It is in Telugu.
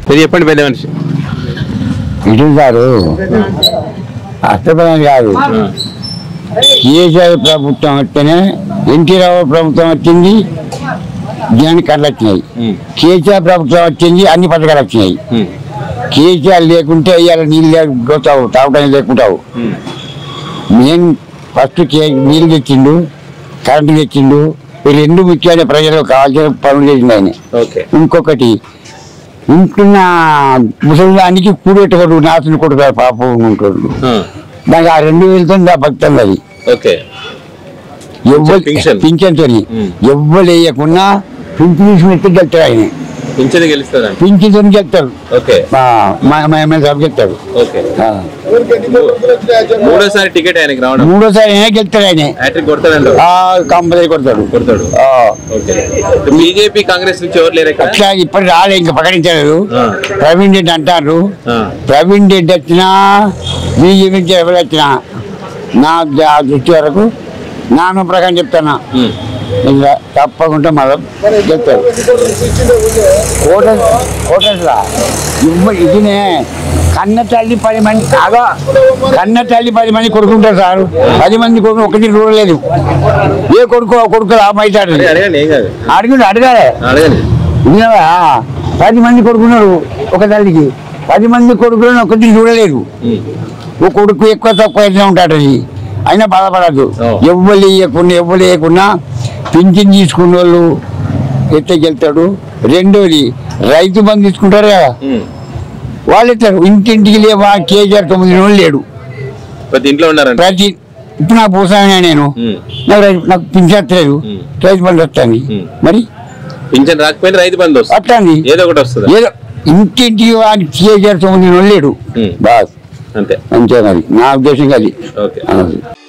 ఇది చెప్పండి పెద్ద మనిషి. ఇటు సారు అష్టపదం కాదు, కేసీఆర్ ప్రభుత్వం వస్తేనే ఎన్టీ రావు ప్రభుత్వం వచ్చింది, జనానికి కళ్ళు వచ్చినాయి. కేసీఆర్ ప్రభుత్వం వచ్చింది, అన్ని పథకాలు వచ్చినాయి. కేసీఆర్ లేకుంటే ఇవాళ నీళ్ళు లేకపోతావు, తాగడానికి లేకుంటావు. మెయిన్ ఫస్ట్ నీళ్ళు తెచ్చిండు, కరెంటు తెచ్చిండు. ఈ రెండు ముఖ్యమైన ప్రజలకు కావాల్సిన పనులు చేసింది ఆయన. ఇంకొకటి ఉంటున్న ముసలిదానికి కూడెట్టుకోడు, నాశనం కొడుకు పాపం ఉంటాడు. దానికి ఆ 2000తో నా భక్తం అది పింఛన్తో ఎవ్వరు వేయకుండా పింఛన్ తీసుకుని గెలుతాడు ఆయన. పింఛన్తో గెలుతాడు, గెలుతాడు. మూడోసారి టికెట్ ఆయనకి రావడం, మూడోసారి అయినా గెలుతాడు ఆయన, కంపల్సరీ కొడతాడు. బీజేపీ కాంగ్రెస్ నుంచి ఎవరు లేరు అట్లా ఇప్పుడు రాలే, ఇంకా ప్రకటించలేదు. ప్రవీణ్ రెడ్డి అంటారు, ప్రవీణ్ రెడ్డి వచ్చినా బీజేపీ నుంచి ఎవరు వచ్చినా నా దృష్టి వరకు నాను ప్రకారం చెప్తాను, ఇలా తప్పకుండా మనం చెప్తారు. హోటల్స్లా ఇదినే కన్న తల్లి 10 మంది కాగా, కన్న తల్లి 10 మంది కొడుకుంటారు సార్. 10 మంది కొడుకు ఒకటి చూడలేదు. ఏ కొడుకు రామైతాడు అడగాలి. 10 మంది కొడుకున్నారు ఒక తల్లికి, 10 మంది కొడుకులను ఒకటి చూడలేదు. ఒక కొడుకు ఎక్కువ తక్కువ అయితే ఉంటాడు, అది అయినా బాధపడద్దు. ఎవ్వరు వేయకుండా పింఛన్ తీసుకున్న వాళ్ళు ఎత్తగెళ్తాడు. రెండోది రైతు బంధు తీసుకుంటారు కదా, వాళ్ళు ఎత్తారు. ఇంటింటికి లేవా కేజీఆర్ 9 రోజులు లేడు, ప్రతి ఇప్పుడు నాకు పోసాను నేను, నాకు పింఛన్ వస్తలేదు, రైతు బంధు వస్తుంది. మరి పింఛన్ రాకపోయినా రైతు బంధు వస్తుంది, ఏదో ఇంటింటికి కేజీఆర్ 9 రోజులు లేడు. బాస్ అంతే మరి నా ఉద్దేశం అది.